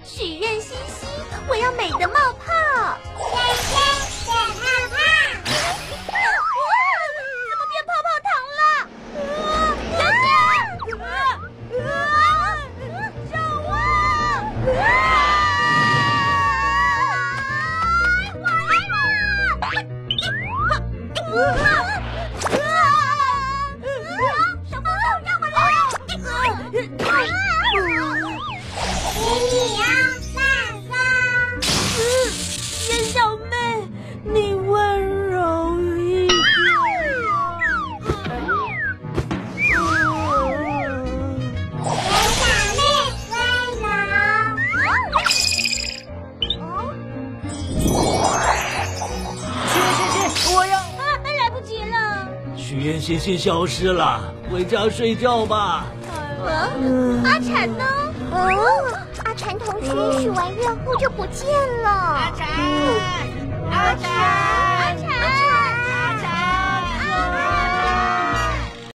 许愿星星，我要美的冒泡。 轩轩变泡泡。 哇，怎么变泡泡糖了？小姐，救我！小朋友让我来！ 你要放松。 叶小妹，你温柔一点。 叶小妹温柔。 我要来不及了。 许愿星星消失了，回家睡觉吧。 阿蝉呢？ 阿蝉同学许完愿后就不见了。